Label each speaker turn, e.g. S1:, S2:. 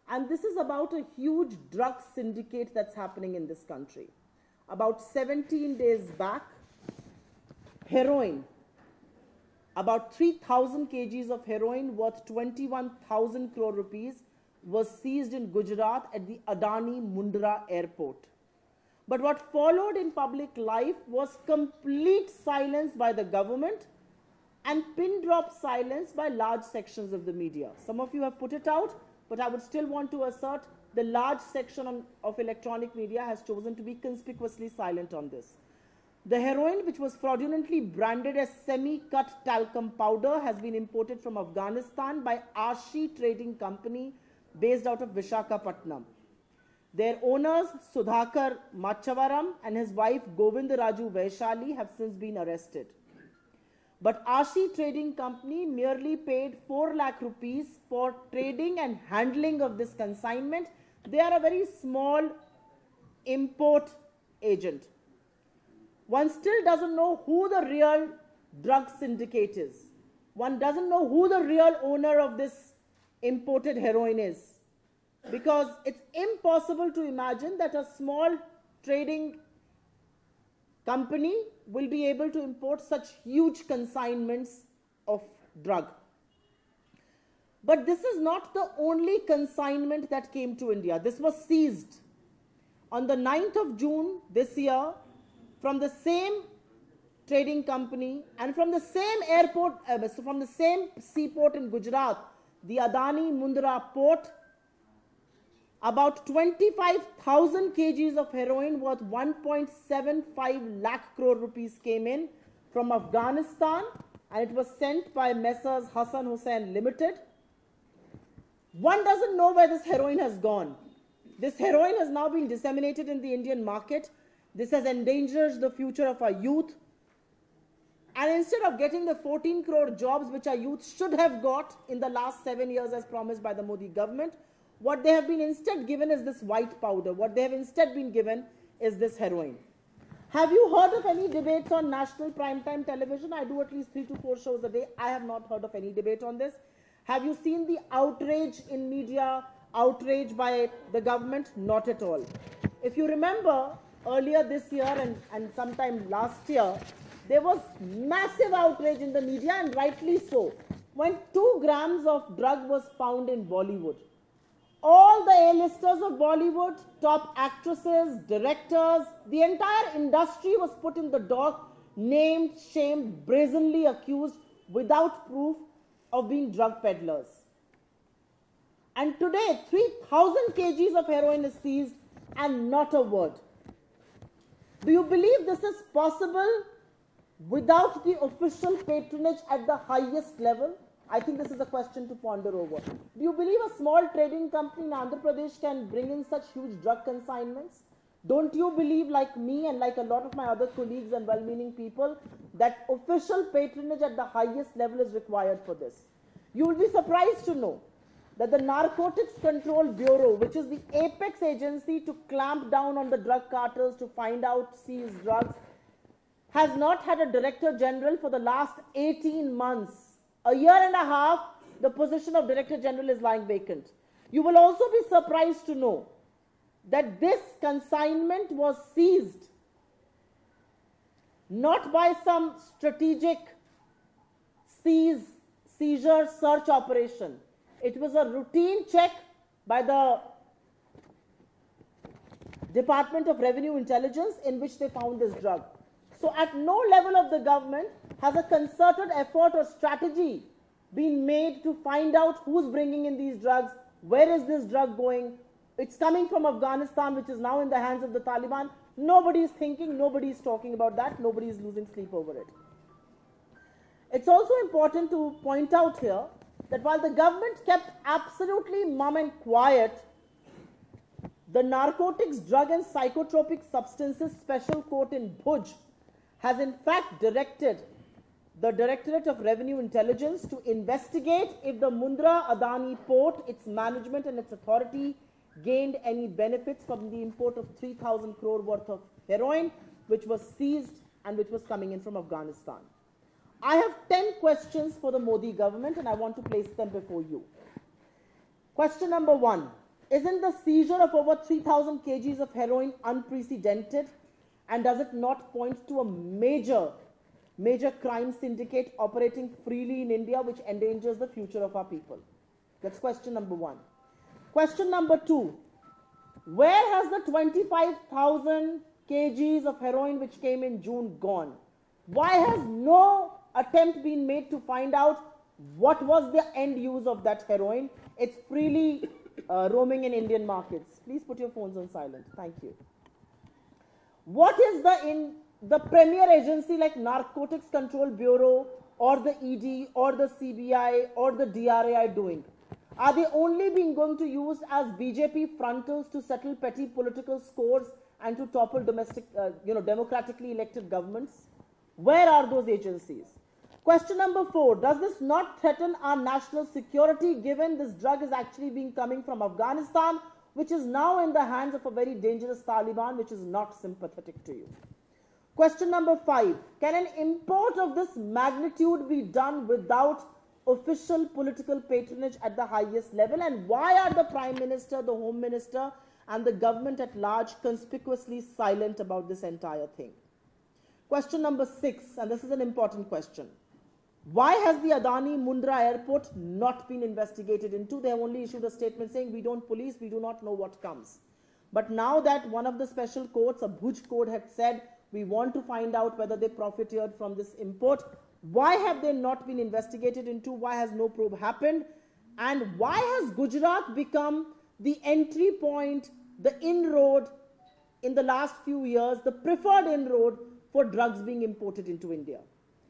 S1: And this is about a huge drug syndicate that's happening in this country. About 17 days back, heroin, about 3,000 kgs of heroin worth 21,000 crore rupees was seized in Gujarat at the Adani Mundra airport. But what followed in public life was complete silence by the government and pin drop silence by large sections of the media. Some of you have put it out, but I would still want to assert the large section of electronic media has chosen to be conspicuously silent on this. The heroin, which was fraudulently branded as semi-cut talcum powder, has been imported from Afghanistan by Ashi Trading Company based out of Visakhapatnam. Their owners, Sudhakar Machavaram and his wife Govindaraju Vaishali, have since been arrested. But Ashi Trading Company merely paid 4 lakh rupees for trading and handling of this consignment. They are a very small import agent. One still doesn't know who the real drug syndicate is. One doesn't know who the real owner of this imported heroin is. Because it's impossible to imagine that a small trading company will be able to import such huge consignments of drug. But this is not the only consignment that came to India. This was seized on the 9th of June this year from the same trading company and from the same airport, from the same seaport in Gujarat, the Adani Mundra port. About 25,000 kgs of heroin worth 1.75 lakh crore rupees came in from Afghanistan, and it was sent by Messrs Hassan Hussain Limited. One doesn't know where this heroin has gone. This heroin has now been disseminated in the Indian market. This has endangered the future of our youth. And instead of getting the 14 crore jobs which our youth should have got in the last 7 years as promised by the Modi government, what they have been instead given is this white powder. What they have instead been given is this heroin. Have you heard of any debates on national primetime television? I do at least 3 to 4 shows a day. I have not heard of any debate on this. Have you seen the outrage in media, outrage by the government? Not at all. If you remember, earlier this year and sometime last year, there was massive outrage in the media, and rightly so, when 2 grams of drug was found in Bollywood. All the A-listers of Bollywood, top actresses, directors, the entire industry was put in the dock, named, shamed, brazenly accused without proof of being drug peddlers. And today, 3,000 kgs of heroin is seized and not a word. Do you believe this is possible without the official patronage at the highest level? I think this is a question to ponder over. Do you believe a small trading company in Andhra Pradesh can bring in such huge drug consignments? Don't you believe, like me and like a lot of my other colleagues and well-meaning people, that official patronage at the highest level is required for this? You will be surprised to know that the Narcotics Control Bureau, which is the apex agency to clamp down on the drug cartels to find out seized drugs, has not had a Director General for the last 18 months. A year and a half, the position of Director General is lying vacant. You will also be surprised to know that this consignment was seized not by some strategic seizure search operation. It was a routine check by the Department of Revenue Intelligence in which they found this drug. So at no level of the government has a concerted effort or strategy been made to find out who's bringing in these drugs, where is this drug going. It's coming from Afghanistan, which is now in the hands of the Taliban. Nobody is thinking, nobody is talking about that, nobody is losing sleep over it. It's also important to point out here that while the government kept absolutely mum and quiet, the Narcotics, Drug and Psychotropic Substances Special Court in Bhuj has in fact directed the Directorate of Revenue Intelligence to investigate if the Mundra Adani port, its management and its authority gained any benefits from the import of 3,000 crore worth of heroin, which was seized and which was coming in from Afghanistan. I have 10 questions for the Modi government and I want to place them before you. Question number 1. Isn't the seizure of over 3,000 kgs of heroin unprecedented? And does it not point to a major crime syndicate operating freely in India, which endangers the future of our people? That's question number one. Question number two. Where has the 25,000 kgs of heroin which came in June gone? Why has no attempt been made to find out what was the end use of that heroin? It's freely roaming in Indian markets. Please put your phones on silent. Thank you. What is the premier agency like Narcotics Control Bureau or the ED or the CBI or the DRAI doing? Are they only being going to use as BJP frontals to settle petty political scores and to topple democratically elected governments? Where are those agencies? Question number 4, does this not threaten our national security given this drug is actually being coming from Afghanistan, which is now in the hands of a very dangerous Taliban, which is not sympathetic to you? Question number 5, can an import of this magnitude be done without official political patronage at the highest level? And why are the Prime Minister, the Home Minister, and the government at large conspicuously silent about this entire thing? Question number 6, and this is an important question. Why has the Adani Mundra airport not been investigated into? They have only issued a statement saying we don't police, we do not know what comes. But now that one of the special courts, a Bhuj court, had said we want to find out whether they profited from this import, why have they not been investigated into? Why has no probe happened? And why has Gujarat become the entry point, the inroad in the last few years, the preferred inroad for drugs being imported into India?